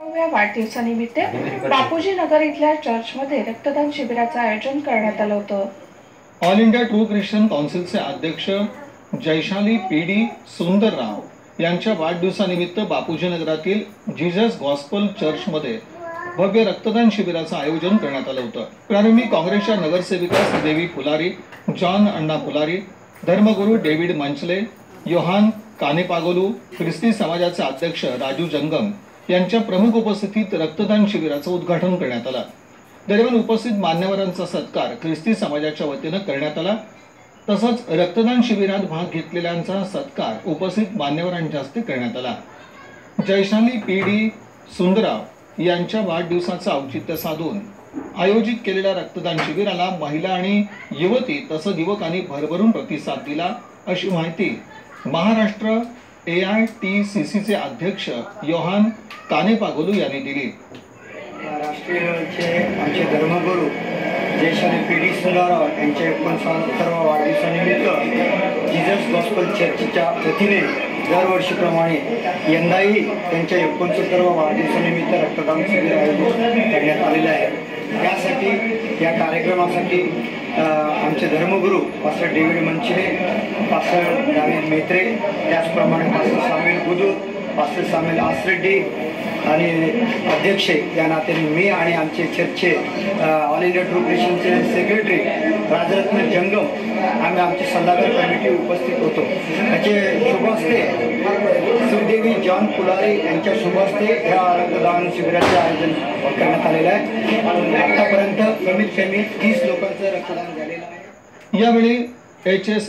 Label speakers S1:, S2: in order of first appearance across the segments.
S1: वाढदिवसानिमित्त बापूजी नगर इथल्या चर्चमध्ये रक्तदान शिबिराचं आयोजन करण्यात आलं होतं।
S2: ऑल इंडिया ट्रू ख्रिश्चन काउन्सिलचे अध्यक्ष जयशाली पीडी सुंदरराव यांच्या वाढदिवसानिमित्त बापूजी नगरातील जीसस गॉस्पल चर्चमध्ये भव्य रक्तदान शिबिराचं आयोजन करण्यात आलं होतं। प्रारंभी काँग्रेसच्या नगरसेविका श्रीदेवी फुलारी, जॉन अण्णा फुलारी, धर्मगुरू डेव्हिड मंचले, योहान कानेपागोलू, ख्रिस्ती समाजाचे अध्यक्ष राजू जंगम यांच्या प्रमुख उपस्थितीत रक्तदान शिबिराचं उद्घाटन करण्यात आलं। दरम्यान उपस्थित मान्यवरांचा सत्कार ख्रिस्ती समाजाच्या वतीनं करण्यात आला। तसंच रक्तदान शिबिरात भाग घेतलेल्यांचा सत्कार उपस्थित मान्यवरांच्या हस्ते करण्यात आला। जयशाली पीडी सुंदरराव यांच्या वाढदिवसाचं औचित्य साधून आयोजित केलेल्या रक्तदान शिबिराला महिला आणि युवती तसंच युवकांनी भरभरून प्रतिसाद दिला, अशी माहिती महाराष्ट्र AITCCचे अध्यक्ष योहान कानेपागोलू यांनी दिली।
S3: राष्ट्रीयचे आमचे धर्मगुरू जयशाली पीडी सुंदरराव यांच्या 69व्या वाढदिवसानिमित्त जीसस गॉस्पल चर्चच्या वतीने दरवर्षीप्रमाणे यंदाही त्यांच्या 69व्या वाढदिवसानिमित्त रक्तदान शिबिर आयोजित करण्यात आलेले आहे। या कार्यक्रमासाठी आमचे धर्मगुरू पास्टर डेव्हिड मंचले, पास्टर दावीद मेत्रे, त्याचप्रमाणे पास्टर सामील गुदूर, पास्टर सामील आसरेड्डी आणि अध्यक्ष या नात्याने मी आणि आमचे चर्चचे ऑल इंडिया ट्रू ख्रिश्चनचे सेक्रेटरी राजरत्न जंगम आम्ही आमची सल्लागार कमिटी उपस्थित होतो। त्याचे शुभ हस्ते श्रीदेवी जॉन फुलारी यांच्या शुभ हस्ते या रक्तदान शिबिराचे आयोजन करण्यात आलेलं आहे। आतापर्यंत कमीत कमी 30 लोकांचं रक्तदान झालेलं आहे।
S2: यावेळी HS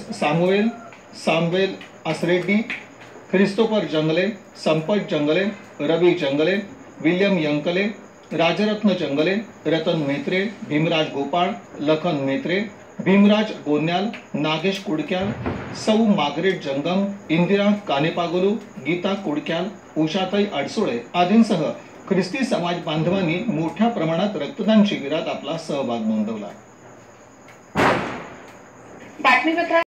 S2: सामवेल आसरेड्डी, ख्रिस्तोफर जंगले, संपत जंगले, रवी जंगले, विल्यम यंकले, राजरत्न जंगले, रतन मेत्रे, भीमराज गोपाळ, लखन मेत्रे, भीमराज गोन्याल, नागेश कुडक्याल, सौ मार्गरेट जंगम, इंदिरा कानेपागोलू, गीता कुडक्याल, उषाताई अडसुळे आदींसह ख्रिस्ती समाज बांधवांनी मोठ्या प्रमाणात रक्तदान शिबिरात आपला सहभाग नोंदवला।